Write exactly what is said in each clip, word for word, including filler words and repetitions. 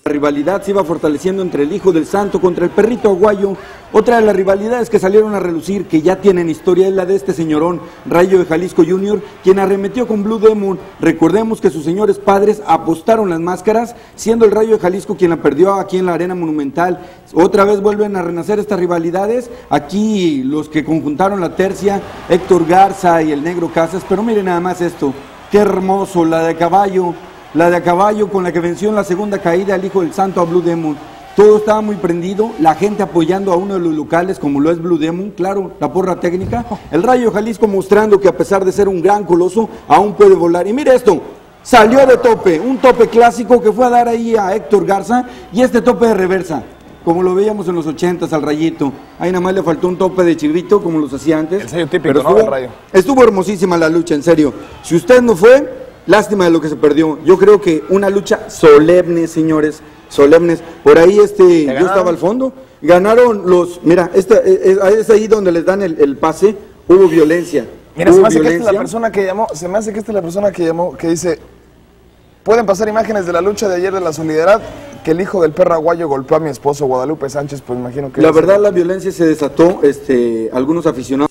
La rivalidad se iba fortaleciendo entre el hijo del santo contra el perrito aguayo. Otra de las rivalidades que salieron a relucir, que ya tienen historia, es la de este señorón, Rayo de Jalisco junior, quien arremetió con Blue Demon. Recordemos que sus señores padres apostaron las máscaras, siendo el Rayo de Jalisco quien la perdió aquí en la Arena Monumental. Otra vez vuelven a renacer estas rivalidades. Aquí los que conjuntaron la tercia, Héctor Garza y el Negro Casas. Pero miren nada más esto, qué hermoso, la de caballo. La de a caballo con la que venció en la segunda caída al hijo del santo a Blue Demon. Todo estaba muy prendido, la gente apoyando a uno de los locales como lo es Blue Demon, claro, la porra técnica. El Rayo Jalisco mostrando que a pesar de ser un gran coloso, aún puede volar. Y mire esto, salió de tope, un tope clásico que fue a dar ahí a Héctor Garza y este tope de reversa, como lo veíamos en los ochentas al Rayito. Ahí nada más le faltó un tope de chivito como los hacía antes. El sello típico, pero estuvo, ¿no? Del Rayo. Estuvo hermosísima la lucha, en serio. Si usted no fue... lástima de lo que se perdió. Yo creo que una lucha solemne, señores, solemnes. Por ahí este, yo estaba al fondo. Ganaron los, mira, esta, es, es ahí donde les dan el, el pase. Hubo violencia. Mira, hubo se me hace violencia. que esta es la persona que llamó, se me hace que esta es la persona que llamó, que dice, pueden pasar imágenes de la lucha de ayer de la Solidaridad, que el hijo del perro aguayo golpeó a mi esposo Guadalupe Sánchez, pues imagino que... La verdad, la violencia se desató, este, algunos aficionados.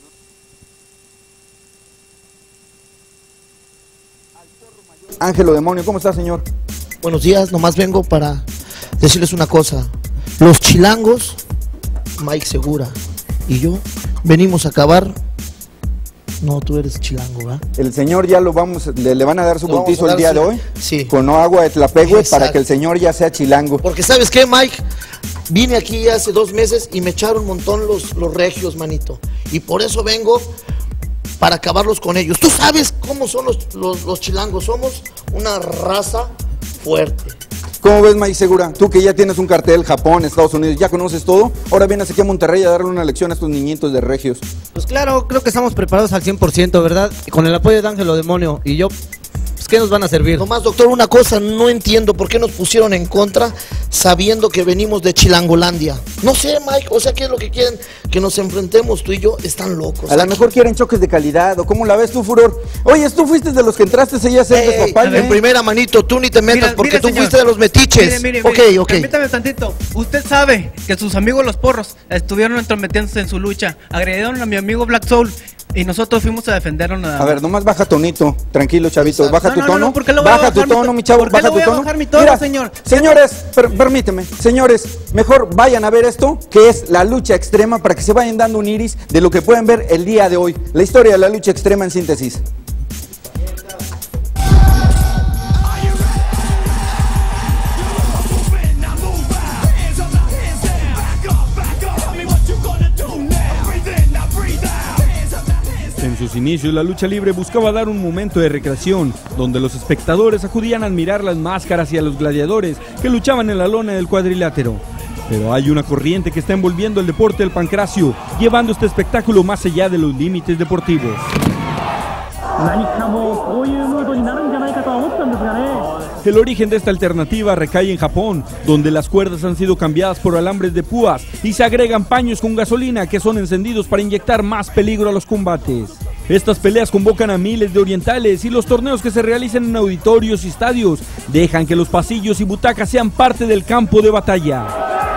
Ángelo Demonio, ¿cómo está, señor? Buenos días, nomás vengo para decirles una cosa. Los chilangos, Mike Segura y yo, venimos a acabar. No, tú eres chilango, ¿verdad? El señor ya lo vamos, le, le van a dar su bautizo el día su... de hoy. Sí. Con agua de Tlapehue para que el señor ya sea chilango. Porque ¿sabes qué, Mike? Vine aquí hace dos meses y me echaron un montón los, los regios, manito. Y por eso vengo... para acabarlos con ellos. Tú sabes cómo son los, los, los chilangos, somos una raza fuerte. ¿Cómo ves, Mike Segura? Tú que ya tienes un cartel, Japón, Estados Unidos, ya conoces todo, ahora vienes aquí a Monterrey a darle una lección a estos niñitos de regios. Pues claro, creo que estamos preparados al cien por ciento, ¿verdad? Con el apoyo de Ángelo Demonio y yo, pues ¿qué nos van a servir? Nomás, doctor, una cosa, no entiendo por qué nos pusieron en contra sabiendo que venimos de Chilangolandia. No sé, Mike, o sea, ¿qué es lo que quieren? Que nos enfrentemos tú y yo, están locos. A lo mejor quieren choques de calidad, o ¿cómo la ves tú, Furor? Oye, tú fuiste de los que entraste ella a ser de papá, en ¿eh? primera, manito, tú ni te metas mira, porque mira, tú señor. fuiste de los metiches. Mire, mire, ok, mire, ok. Permítame tantito. Usted sabe que sus amigos los porros estuvieron entrometiéndose en su lucha, agredieron a mi amigo Black Soul y nosotros fuimos a defenderlo nada más. A ver, nomás baja tonito, tranquilo, chavito, baja No, tu no, tono, no, ¿por qué le voy a baja bajar tu mi tono, to- mi chavo, ¿por qué baja le voy tu a tono. bajar mi tono, Mira, señor? señores, per permíteme, señores, mejor vayan a ver esto, que es la lucha extrema, para que se vayan dando un iris de lo que pueden ver el día de hoy. La historia de la lucha extrema en síntesis. En sus inicios, la lucha libre buscaba dar un momento de recreación, donde los espectadores acudían a admirar las máscaras y a los gladiadores que luchaban en la lona del cuadrilátero. Pero hay una corriente que está envolviendo el deporte del pancracio, llevando este espectáculo más allá de los límites deportivos. El origen de esta alternativa recae en Japón, donde las cuerdas han sido cambiadas por alambres de púas y se agregan paños con gasolina que son encendidos para inyectar más peligro a los combates. Estas peleas convocan a miles de orientales y los torneos que se realizan en auditorios y estadios dejan que los pasillos y butacas sean parte del campo de batalla.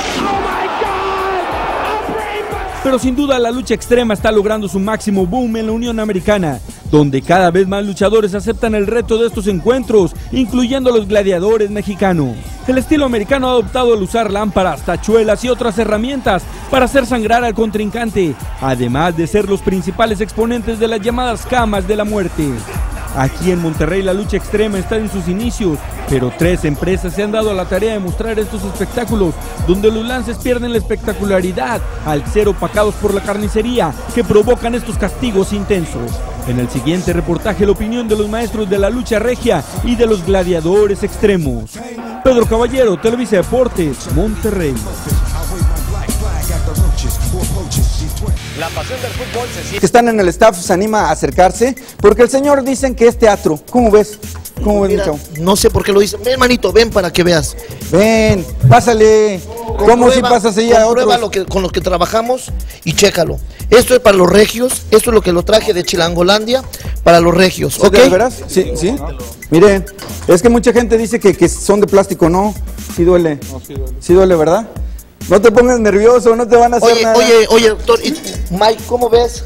Pero sin duda la lucha extrema está logrando su máximo boom en la Unión Americana, donde cada vez más luchadores aceptan el reto de estos encuentros, incluyendo a los gladiadores mexicanos. El estilo americano ha adoptado el usar lámparas, tachuelas y otras herramientas para hacer sangrar al contrincante, además de ser los principales exponentes de las llamadas camas de la muerte. Aquí en Monterrey la lucha extrema está en sus inicios, pero tres empresas se han dado a la tarea de mostrar estos espectáculos, donde los lances pierden la espectacularidad al ser opacados por la carnicería que provocan estos castigos intensos. En el siguiente reportaje, la opinión de los maestros de la lucha regia y de los gladiadores extremos. Pedro Caballero, Televisa Deportes, Monterrey. La pasión del fútbol se siente. Que están en el staff se anima a acercarse, porque el señor dicen que es teatro. ¿Cómo ves? ¿Cómo ves, mi Mira, chavo? no sé por qué lo dicen. Ven, manito, ven para que veas. Ven, pásale. ¿Cómo si pasas ahí a comprueba otros? lo que, con los que trabajamos y chécalo. Esto es para los regios, esto es lo que lo traje de Chilangolandia para los regios, ¿Sí, ¿ok? de veras? Sí, sí. Mire, es que mucha gente dice que, que son de plástico, no. Sí duele. No, sí duele. Sí duele, ¿verdad? No te pongas nervioso, no te van a hacer Oye, nada. oye, oye, doctor, y- Mike, ¿cómo ves?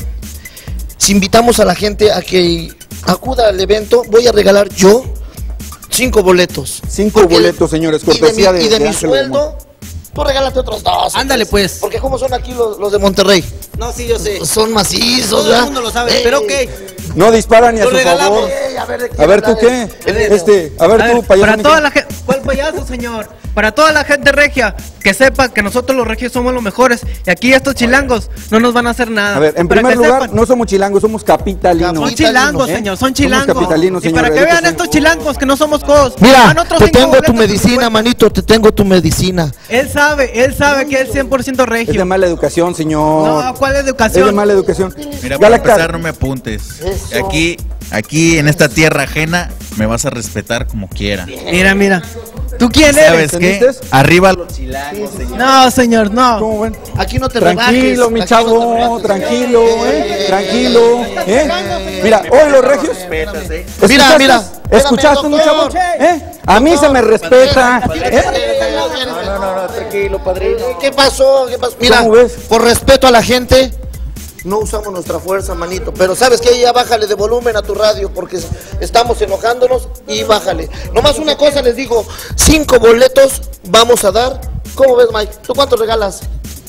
Si invitamos a la gente a que acuda al evento, voy a regalar yo cinco boletos. Cinco Porque- boletos, señores, y de mi- cortesía de- Y de, de mi Ángel sueldo, tú regálate otros dos. Ándale, pues. Porque como son aquí los, los de Monterrey. No, sí, yo sé. Son macizos, Todo el ¿verdad? mundo lo sabe, Ey, pero ok. No disparan ni a Lo su regalamos. favor. ey, a ver, ¿de A ver, ¿tú qué? hablas? El- Este, a ver, A tú, ver, payaso. para Mickey. toda la gente, ¿cuál payaso, señor? Para toda la gente regia, que sepa que nosotros los regios somos los mejores y aquí estos chilangos no nos van a hacer nada. A ver, en Para primer que lugar, sepan. no somos chilangos, somos capitalinos. Son chilangos, ¿Eh? señor, son Somos chilangos. capitalinos, Y señor, para que edúquese. vean estos chilangos que no somos cos. Mira, van otros te cinco tengo tu boletos medicina, cincuenta. manito, te tengo tu medicina. Él sabe, él sabe que es cien por ciento Es de regio. mala educación, señor. No, ¿cuál Es de educación? mala educación. Mira, para Galactar, empezar, no me apuntes. Eso. Aquí, aquí en esta tierra ajena, me vas a respetar como quiera. Mira, mira. ¿Tú quién eres? ¿Sabes qué? ¿Entendiste? Arriba los chilangos, señor. No, señor, no. ¿cómo ven? Aquí no te Tranquilo, rebajes, mi aquí chavo, no te rebajes. tranquilo, Eh, ¿eh? Tranquilo, ¿eh? Mira, hoy los regios. Mira, ¿Escuchaste? mira. ¿Escuchaste, mi chavo? Doctor. ¿Eh? A mí se me respeta. ¿eh? No, no, no, tranquilo, padrino. ¿Qué pasó? ¿Qué pasó? Mira, ¿Cómo ves? por respeto a la gente, no usamos nuestra fuerza, manito. Pero ¿sabes qué? Ya bájale de volumen a tu radio porque estamos enojándonos y bájale. Nomás una cosa les digo, cinco boletos vamos a dar. ¿Cómo ves, Mike? ¿Tú cuántos regalas?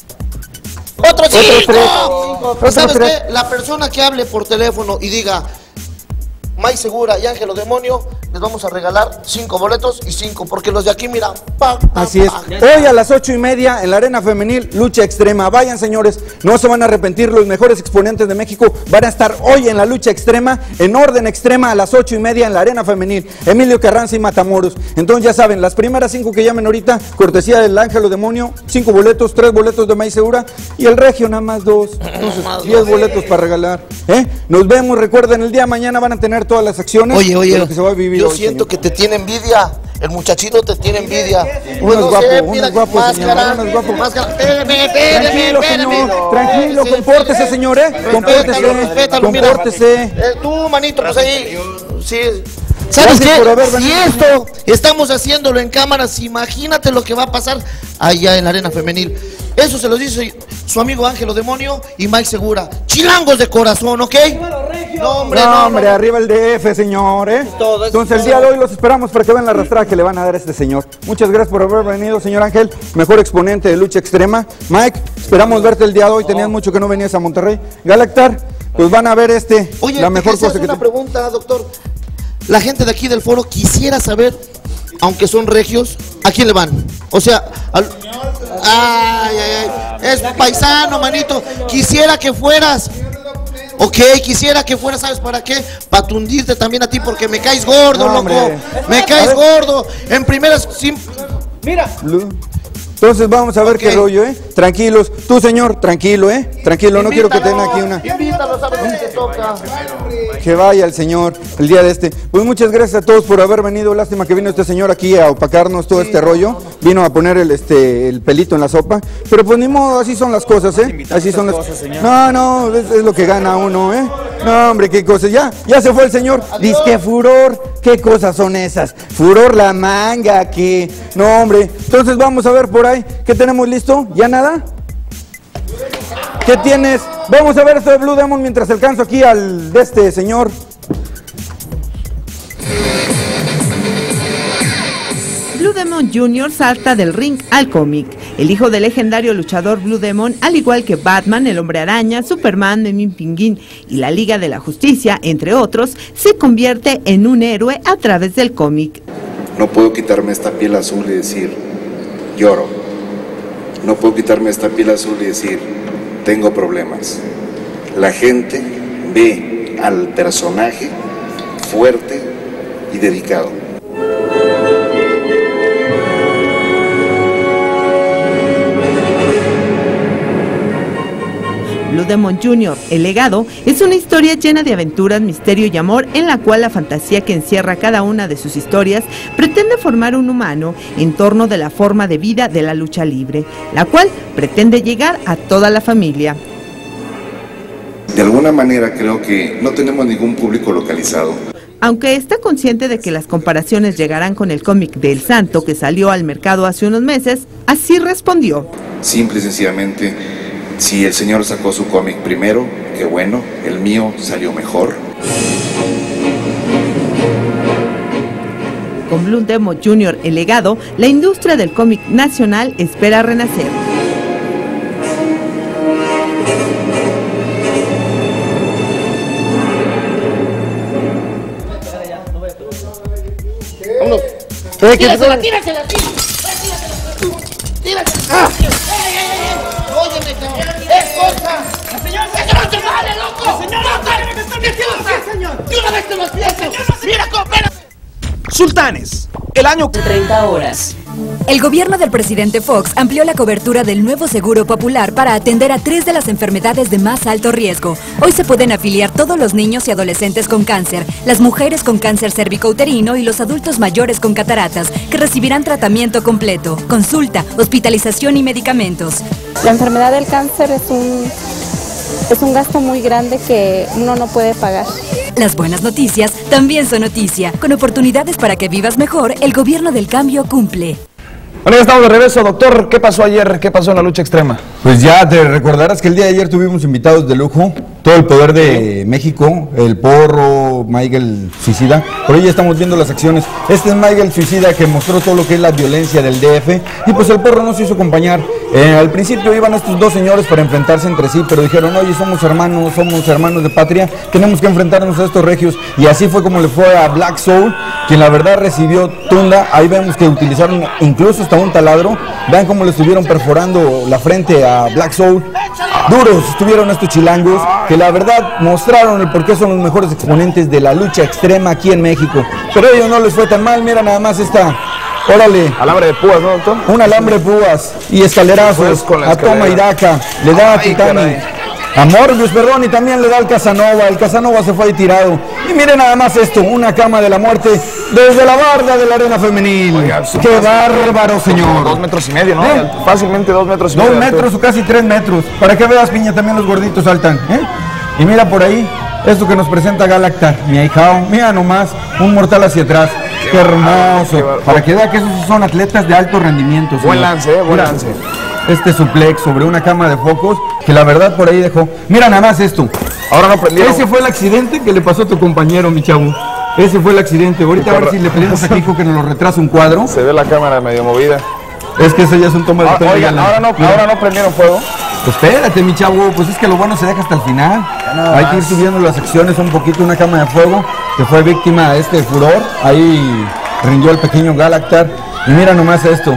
¡Otros Otros cinco! tres. ¿Y Otros sabes tres. qué? La persona que hable por teléfono y diga Mike Segura y Ángelo Demonio, les vamos a regalar cinco boletos y cinco, porque los de aquí, mira, pa, pa, Así es. pa. Hoy a las ocho y media en la Arena Femenil, lucha extrema. Vayan, señores, no se van a arrepentir. Los mejores exponentes de México van a estar hoy en la lucha extrema, en orden extrema, a las ocho y media en la Arena Femenil. Emilio Carranza y Matamoros. Entonces, ya saben, las primeras cinco que llamen ahorita, cortesía del Ángelo Demonio, cinco boletos, tres boletos de Mike Segura y el Regio nada más dos. Entonces, diez boletos para regalar. ¿eh? Nos vemos, recuerden, el día de mañana van a tener todas las acciones Oye, de oye, lo que se va a vivir yo hoy, siento señor. que te tiene envidia. El muchachito te tiene envidia. Uno es no guapo, sé, uno mira, es guapo, máscara, señor, uno es guapo. máscara. Espérame, espérame, Tranquilo, espérame. señor, tranquilo, Sí, compórtese, espérame. señor, ¿eh? Respétalo, Compórtese, respétalo, mira. compórtese. Eh, tú, manito, pues ahí. Sí. ¿Sabes Gracias qué? por haber Si venido, esto estamos haciéndolo en cámaras, imagínate lo que va a pasar allá en la arena femenil. Eso se los dice su amigo Ángelo Demonio y Mike Segura. Chilangos de corazón, ¿ok? No, hombre, No, no, hombre, no. arriba el D F, señor, ¿eh? Todo, es Entonces, el todo. día de hoy los esperamos para que vean la arrastrada que le van a dar a este señor. Muchas gracias por haber venido, señor Ángel, mejor exponente de lucha extrema. Mike, esperamos verte el día de hoy, tenías mucho que no venías a Monterrey. Galactar, pues van a ver este, Oye, la te mejor quería cosa hacer que una te... pregunta, doctor. La gente de aquí del foro quisiera saber, aunque son regios, ¿a quién le van? O sea, al... ay, ay, ay, es paisano, manito. Quisiera que fueras. Ok, quisiera que fueras, ¿sabes para qué? Para tundirte también a ti, porque me caes gordo, No, loco. hombre. Me caes gordo. En primeras, sim- Mira, Lu- Entonces vamos a ver Ok. qué rollo, ¿eh? Tranquilos. Tú, señor, tranquilo, ¿eh? Tranquilo, no quiero que tenga aquí una... Invítalo, ¿sabes lo que te toca? Que vaya el señor el día de este. Pues muchas gracias a todos por haber venido. Lástima que vino este señor aquí a opacarnos todo este rollo. Vino a poner el este el pelito en la sopa. Pero pues ni modo, así son las cosas, ¿eh? Así son las cosas. No, no, es, es lo que gana uno, ¿eh? No, hombre, qué cosas. Ya, ya se fue el señor. Dice que furor. ¿Qué cosas son esas? Furor la manga, que. No, hombre. Entonces vamos a ver por ahí. ¿Qué tenemos listo? ¿Ya nada? ¿Qué tienes? Vamos a ver esto de Blue Demon mientras alcanzo aquí al de este señor. Blue Demon junior salta del ring al cómic. El hijo del legendario luchador Blue Demon, al igual que Batman, el Hombre Araña, Superman, Memín Pinguín y la Liga de la Justicia, entre otros, se convierte en un héroe a través del cómic. No puedo quitarme esta piel azul y decir, lloro. No puedo quitarme esta piel azul y decir, tengo problemas. La gente ve al personaje fuerte y dedicado. Blue Demon junior, el legado, es una historia llena de aventuras, misterio y amor, en la cual la fantasía que encierra cada una de sus historias pretende formar un humano en torno de la forma de vida de la lucha libre, la cual pretende llegar a toda la familia. De alguna manera creo que no tenemos ningún público localizado. Aunque está consciente de que las comparaciones llegarán con el cómic de El Santo que salió al mercado hace unos meses, así respondió. Simple y sencillamente, si el señor sacó su cómic primero, qué bueno, el mío salió mejor. Con Blue Demon junior El Legado, la industria del cómic nacional espera renacer. Vámonos. Tírasela, tírasela, tírasela. Tírasela. Óyeme, cabrón. ¡Es cosa! ¡Señor! ¡Que no te vale, loco! ¡Señor! ¡No te están metiendo! ¡Señor! ¡De una vez te lo pienso! ¡Mira, coopera! Sultanes, el año treinta horas. El gobierno del presidente Fox amplió la cobertura del nuevo Seguro Popular para atender a tres de las enfermedades de más alto riesgo. Hoy se pueden afiliar todos los niños y adolescentes con cáncer, las mujeres con cáncer cervicouterino y los adultos mayores con cataratas, que recibirán tratamiento completo, consulta, hospitalización y medicamentos. La enfermedad del cáncer es un, es un gasto muy grande que uno no puede pagar. Las buenas noticias también son noticia. Con oportunidades para que vivas mejor, el gobierno del cambio cumple. Bueno, ya estamos de regreso, doctor. ¿Qué pasó ayer? ¿Qué pasó en la lucha extrema? Pues ya te recordarás que el día de ayer tuvimos invitados de lujo, todo el poder de México, el Porro, Michael Suicida. Por ahí ya estamos viendo las acciones. Este es Michael Suicida, que mostró todo lo que es la violencia del D F. Y pues el Porro no se hizo acompañar. Eh, al principio iban estos dos señores para enfrentarse entre sí, pero dijeron, oye, somos hermanos, somos hermanos de patria, tenemos que enfrentarnos a estos regios. Y así fue como le fue a Black Soul, quien la verdad recibió tunda. Ahí vemos que utilizaron incluso hasta un taladro. Vean cómo le estuvieron perforando la frente a Black Soul. Duros estuvieron estos chilangos, que la verdad mostraron el por qué son los mejores exponentes de la lucha extrema aquí en México. Pero a ellos no les fue tan mal. Mira nada más esta, órale. Alambre de púas, ¿no, doctor? Un alambre de púas y escalerazos a toma y daca. Le da a Titani, a Morbius, perdón, y también le da al Casanova. El Casanova se fue ahí tirado. Y miren nada más esto, una cama de la muerte desde la barda de la arena femenil. Oiga, ¡qué bárbaro, señor! Dos metros y medio, ¿no? ¿Eh? Fácilmente dos metros y medio. Dos metros o casi tres metros. Para que veas, Piña, también los gorditos saltan. ¿eh? Y mira por ahí, esto que nos presenta Galactar, mi ahijao. Mira nomás, un mortal hacia atrás. ¡Qué, qué hermoso! Qué Para que vea que esos son atletas de alto rendimiento. Buen lance, eh, buen mira, lance. Este suplex sobre una cámara de focos, que la verdad por ahí dejó. Mira nada más esto. Ahora no prendieron. Ese fue el accidente que le pasó a tu compañero, mi chavo. Ese fue el accidente. Ahorita a ver si le pedimos a Kiko que nos lo retrase un cuadro. Se ve la cámara medio movida. Es que ese ya es un toma de ah, Oigan, ahora no, ahora no prendieron fuego. Pues espérate, mi chavo, pues es que lo bueno se deja hasta el final. Hay que ir subiendo las secciones un poquito. Una cámara de fuego que fue víctima de este furor. Ahí rindió el pequeño Galactar. Y mira nomás esto.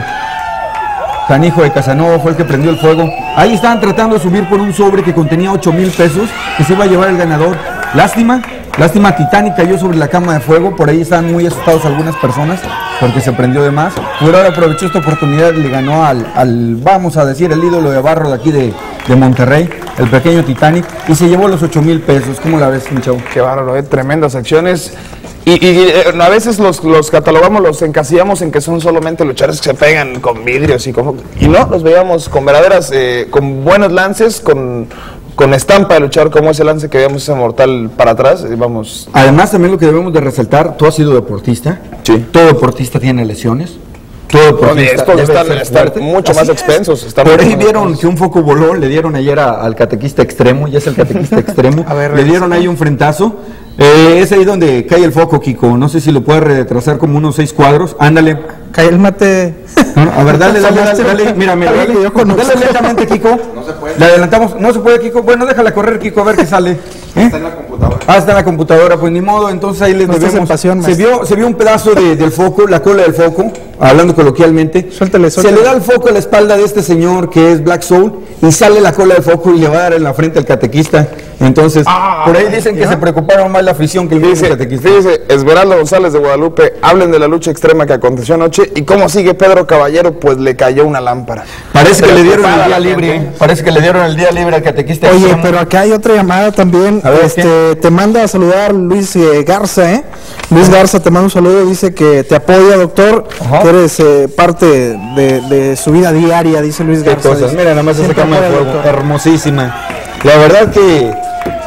Canijo de Casanova fue el que prendió el fuego. Ahí estaban tratando de subir por un sobre que contenía ocho mil pesos, que se iba a llevar el ganador. Lástima, lástima, Titanic cayó sobre la cama de fuego. Por ahí estaban muy asustados algunas personas porque se prendió de más. Pero ahora aprovechó esta oportunidad y le ganó al, al, vamos a decir, el ídolo de barro de aquí de, de Monterrey, el pequeño Titanic, y se llevó los ocho mil pesos. ¿Cómo la ves, mi chavo? Qué bárbaro, eh, tremendas acciones. Y, y eh, a veces los, los catalogamos, los encasillamos en que son solamente luchadores que se pegan con vidrios y con... Y no, los veíamos con verdaderas, eh, con buenos lances, con, con estampa de luchador, como ese lance que veíamos ese mortal para atrás, y vamos... Además también lo que debemos de resaltar, tú has sido deportista, sí. Todo deportista tiene lesiones. Todo deportista estos están, están mucho más expensos. Están Por ahí vieron más. que un foco voló, le dieron ayer a, al catequista extremo, ya es el catequista extremo, a ver, le dieron ahí un frentazo. Eh, es ahí donde cae el foco, Kiko. No sé si lo puedes retrasar como unos seis cuadros. Ándale. Cae el mate. No, a ver, dale, dale, dale, dale. Mira, mira, dale, dale lentamente, Kiko. No se puede. Le adelantamos. No se puede, Kiko. Bueno, déjala correr, Kiko, a ver qué sale. ¿Eh? Está en la computadora. Ah, está en la computadora, pues ni modo. Entonces ahí les no debemos. Pasión, se vio, se vio un pedazo de, del foco, la cola del foco, hablando coloquialmente. Suéltale, suéltale. Se le da el foco a la espalda de este señor que es Black Soul y sale la cola del foco y le va a dar en la frente al catequista. Entonces, ah, por ahí dicen que ¿ya? Se preocuparon más la afición que el dice, catequista. Dice Esmeralda González de Guadalupe, hablen de la lucha extrema que aconteció anoche y cómo sigue Pedro Caballero, pues le cayó una lámpara. Parece que le dieron el día libre, parece que le dieron el día libre al catequista. Oye, extremo. Pero acá hay otra llamada también. A ver, este, te manda a saludar Luis eh, Garza, ¿eh? Luis Garza te manda un saludo, dice que te apoya, doctor, Ajá. que eres eh, parte de, de su vida diaria, dice Luis Garza. Cosas. Mira, nada más esa cama de fuego, hermosísima. La verdad que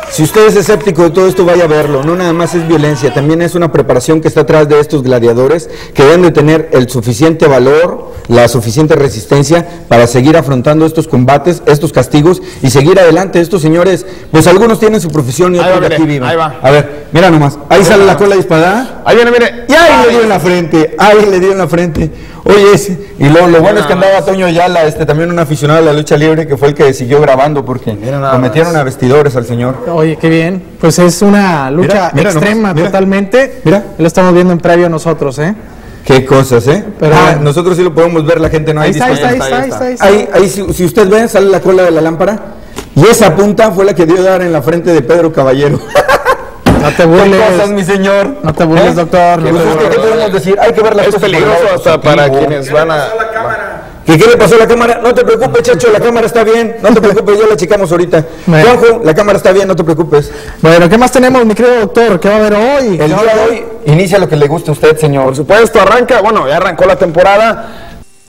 Si usted es escéptico de todo esto, vaya a verlo. No nada más es violencia, también es una preparación que está atrás de estos gladiadores que deben de tener el suficiente valor, la suficiente resistencia para seguir afrontando estos combates, estos castigos y seguir adelante. Estos señores, pues algunos tienen su profesión y otros de aquí viven. Ahí va. A ver, mira nomás, ahí sale la cola disparada. Ahí viene, mire. Y ahí le dio en la frente, ahí le dio en la frente. Oye, ese, y lo, lo bueno es que andaba Toño Ayala, este, también un aficionado de la lucha libre, que fue el que siguió grabando porque lo metieron a vestidores al señor. Oye, qué bien. Pues es una lucha Mira, mira extrema nomás, mira. totalmente. Mira. Lo estamos viendo en previo nosotros, ¿eh? Qué cosas, ¿eh? Pero ah, bueno. nosotros sí lo podemos ver, la gente no hay Ahí está, ahí está, ahí disponible. está, ahí está, Ahí, ahí si, si usted ve, sale la cola de la lámpara. Y esa punta fue la que dio dar en la frente de Pedro Caballero. No te burles. ¿Qué cosas, mi señor? No te burles, ¿Eh? doctor. Pues es que, ¿qué podemos decir? Hay que ver las Es cosas peligroso por el lado hasta para positivo. quienes van a... ¿Qué, ¿Qué le pasó a la cámara? No te preocupes, Chacho, la cámara está bien. No te preocupes, ya la checamos ahorita. Bueno. Juanjo, la cámara está bien, no te preocupes. Bueno, ¿qué más tenemos, mi querido doctor? ¿Qué va a haber hoy? El día de hoy inicia lo que le guste a usted, señor. Por supuesto, arranca, bueno, ya arrancó la temporada.